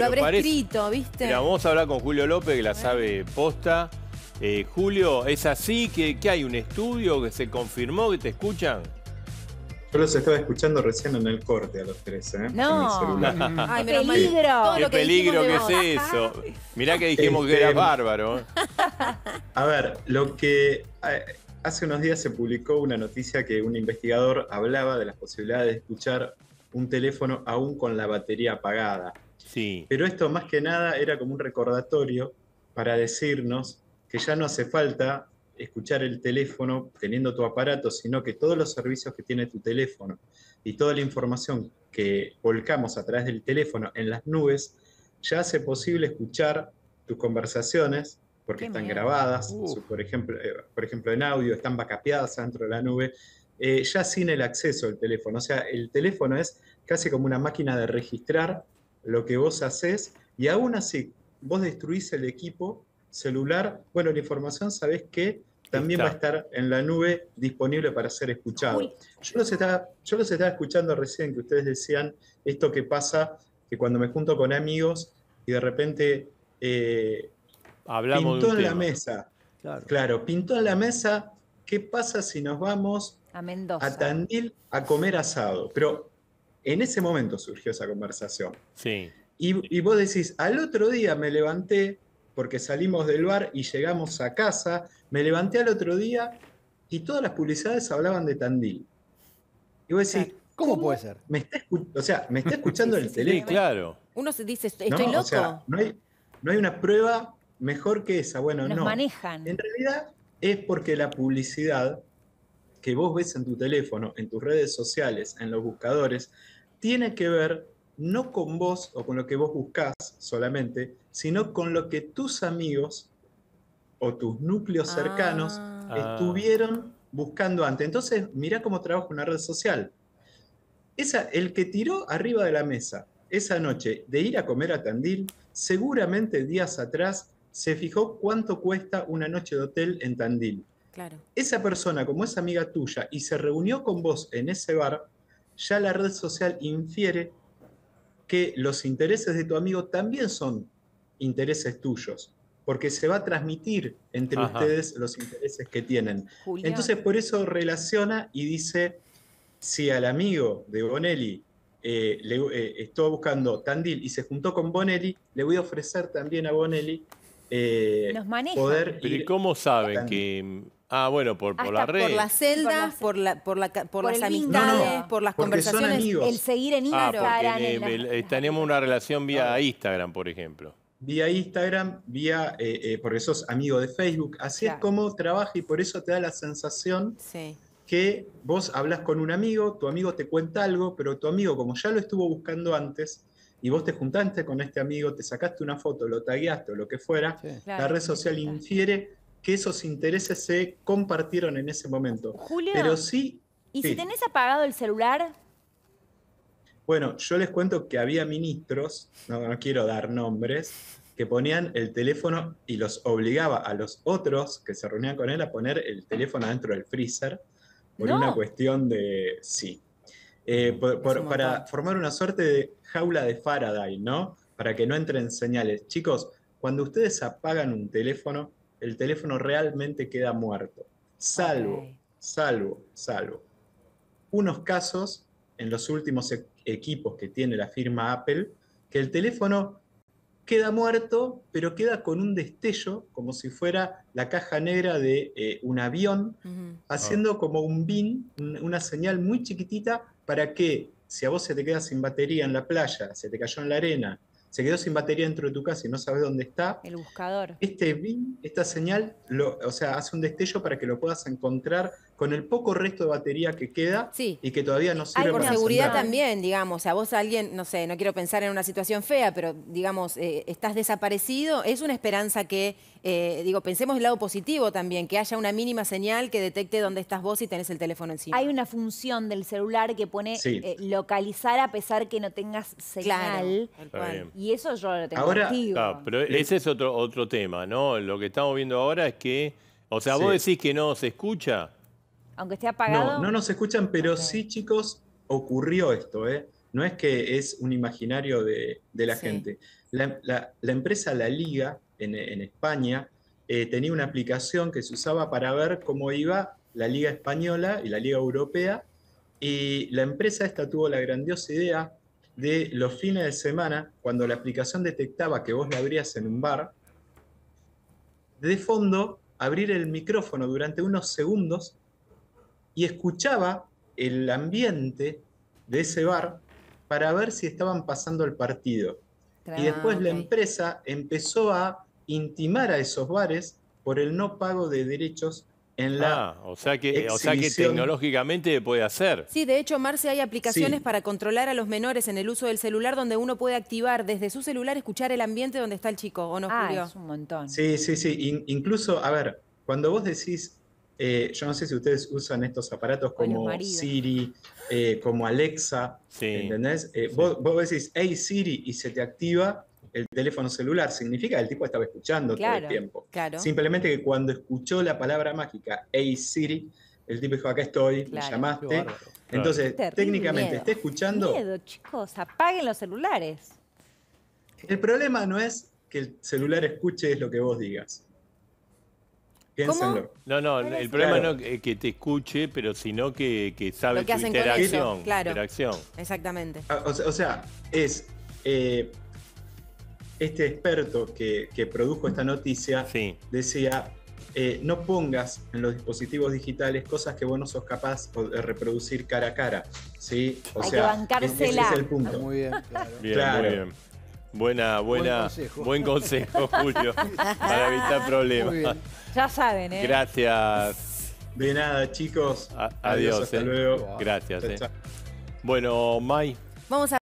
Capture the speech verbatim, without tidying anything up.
Lo habré parece... escrito, ¿viste? Mira, vamos a hablar con Julio López, que la sabe posta. Eh, Julio, ¿es así? ¿Que, que hay un estudio que se confirmó que te escuchan? Yo los estaba escuchando recién en el corte a los tres, ¿eh? No. En mi celular. Ay, menos mal. Peligro. Todo ¡Qué lo que peligro que dijimos de es vos. eso! Mirá que dijimos que Este- eras bárbaro. ¿eh? A ver, lo que eh, hace unos días se publicó una noticia que un investigador hablaba de las posibilidades de escuchar un teléfono aún con la batería apagada. Sí. Pero esto más que nada era como un recordatorio para decirnos que ya no hace falta escuchar el teléfono teniendo tu aparato, sino que todos los servicios que tiene tu teléfono y toda la información que volcamos a través del teléfono en las nubes, ya hace posible escuchar tus conversaciones, porque Qué están miedo. grabadas, Uf. su- por ejemplo, eh, por ejemplo en audio, están backupeadas dentro de la nube, eh, ya sin el acceso al teléfono. O sea, el teléfono es casi como una máquina de registrar lo que vos haces, y aún así vos destruís el equipo celular, bueno, la información sabés que también Está. va a estar en la nube disponible para ser escuchado. Juli. Yo los, estaba, yo los estaba escuchando recién que ustedes decían esto que pasa, que cuando me junto con amigos y de repente eh, Hablamos pintó de un en la tema. mesa, Claro. claro, pintó en la mesa, ¿qué pasa si nos vamos A Mendoza. a Tandil a comer asado? Pero en ese momento surgió esa conversación. Sí. Y, y vos decís, al otro día me levanté, porque salimos del bar y llegamos a casa, me levanté al otro día y todas las publicidades hablaban de Tandil. Y vos decís, ¿Cómo puede ser? ¿Me está escu- o sea, me está escuchando el Sí, teléfono? claro. Uno se dice, estoy ¿No? loco. O sea, no hay, no hay una prueba mejor que esa. Bueno, Nos no. manejan. En realidad es porque la publicidad que vos ves en tu teléfono, en tus redes sociales, en los buscadores, tiene que ver no con vos o con lo que vos buscás solamente, sino con lo que tus amigos o tus núcleos cercanos Ah. estuvieron buscando antes. Entonces, mirá cómo trabaja una red social. Esa, el que tiró arriba de la mesa esa noche de ir a comer a Tandil, seguramente días atrás se fijó cuánto cuesta una noche de hotel en Tandil. Claro. Esa persona, como es amiga tuya y se reunió con vos en ese bar, ya la red social infiere que los intereses de tu amigo también son intereses tuyos, porque se va a transmitir entre Ajá. ustedes los intereses que tienen. Julián. Entonces, por eso relaciona y dice, si al amigo de Bonelli eh, le, eh, estuvo buscando Tandil y se juntó con Bonelli, le voy a ofrecer también a Bonelli eh, Nos manejan. poder Pero ¿y ir cómo a saben Tandil. que...? Ah, bueno, por, por Hasta la por red. Por las celdas, Por por, la, por, la, ca- por, por las el vínculo. amistades, No, no, por las porque son conversaciones. amigos. El seguir en Ah, Instagram. porque en eh, las- eh, tenemos una relación vía Instagram, por ejemplo. Vía Instagram, vía, eh, eh, porque sos amigo de Facebook. Así Claro. es como trabaja y por eso te da la sensación Sí. que vos hablas con un amigo, tu amigo te cuenta algo, pero tu amigo, como ya lo estuvo buscando antes, y vos te juntaste con este amigo, te sacaste una foto, lo tagueaste o lo que fuera, Sí. Claro, la red social claro. infiere que esos intereses se compartieron en ese momento. Julio, Pero sí, ¿y sí. si tenés apagado el celular? Bueno, yo les cuento que había ministros, no, no quiero dar nombres, que ponían el teléfono y los obligaba a los otros que se reunían con él a poner el teléfono dentro del freezer por No. una cuestión de sí. Eh, por- por- un para montón. formar una suerte de jaula de Faraday, ¿no? Para que no entren señales. Chicos, cuando ustedes apagan un teléfono, el teléfono realmente queda muerto. Salvo, Ok. salvo, salvo. Unos casos en los últimos e- equipos que tiene la firma Apple, que el teléfono queda muerto, pero queda con un destello, como si fuera la caja negra de eh, un avión, Ujú. haciendo como un bin, un- una señal muy chiquitita para que si a vos se te queda sin batería en la playa, se te cayó en la arena, se quedó sin batería dentro de tu casa y no sabes dónde está, El buscador. este bin, esta señal, lo, o sea, hace un destello para que lo puedas encontrar con el poco resto de batería que queda Sí. y que todavía no sirve Hay por para seguridad encender. también, digamos. O sea, vos alguien, no sé, no quiero pensar en una situación fea, pero digamos, eh, estás desaparecido. Es una esperanza que, eh, digo, pensemos el lado positivo también, que haya una mínima señal que detecte dónde estás vos y tenés el teléfono encima. Hay una función del celular que pone Sí. eh, localizar a pesar que no tengas Claro, señal. tal Está cual. bien. Y eso yo lo tengo Ahora- activo. Claro, pero ese es otro, otro tema, ¿no? Lo que estamos viendo ahora es que, o sea, Sí. vos decís que no se escucha. Aunque esté apagado. No, no nos escuchan, pero Ok. sí, chicos, ocurrió esto, ¿eh? no es que es un imaginario de, de la Sí. gente. La, la- la empresa La Liga, en, en España, eh, tenía una aplicación que se usaba para ver cómo iba la Liga Española y la Liga Europea, y la empresa esta tuvo la grandiosa idea de los fines de semana, cuando la aplicación detectaba que vos la abrías en un bar, de fondo abrir el micrófono durante unos segundos y escuchaba el ambiente de ese bar para ver si estaban pasando el partido. Y después Ah, la ok. empresa empezó a intimar a esos bares por el no pago de derechos en la Ah, o sea que, o sea que exhibición. tecnológicamente puede hacer. Sí, de hecho, Marce, hay aplicaciones Sí. para controlar a los menores en el uso del celular donde uno puede activar desde su celular, escuchar el ambiente donde está el chico, ¿o no, Ah, Julio? es un montón. Sí, sí, sí. In- incluso, a ver, cuando vos decís, eh, yo no sé si ustedes usan estos aparatos Ay, los como maridos. Siri, eh, como Alexa, Sí. ¿entendés? Eh, Sí. vos, vos decís, hey Siri, y se te activa el teléfono celular. Significa que el tipo estaba escuchando todo Claro, el tiempo. claro. Simplemente que cuando escuchó la palabra mágica, hey Siri, el tipo dijo, acá estoy, me Claro. Qué llamaste. bárbaro. Entonces, Terrible. técnicamente, Miedo. está escuchando. Miedo, chicos, apaguen los celulares. El problema no es que el celular escuche es lo que vos digas. Piénsenlo. No, no, Bueno, el sí. problema Claro. no es que te escuche, pero sino que, que sabe Lo que tu hacen con eso, interacción. claro. interacción. Exactamente. Ah, O sea, o sea, es eh, este experto que, que produjo esta noticia Sí. decía, eh, no pongas en los dispositivos digitales cosas que vos no sos capaz de reproducir cara a cara. ¿Sí? O Hay que sea, bancársela. ese es el Está punto. muy bien, claro. Bien, Claro. muy bien. Buena, buena, consejo. buen consejo, Julio, para evitar Muy problemas. bien. Ya saben, ¿eh? Gracias. De nada, chicos. A- adiós, hasta eh. luego. Gracias. Chao, eh. chao. Bueno, May. Vamos a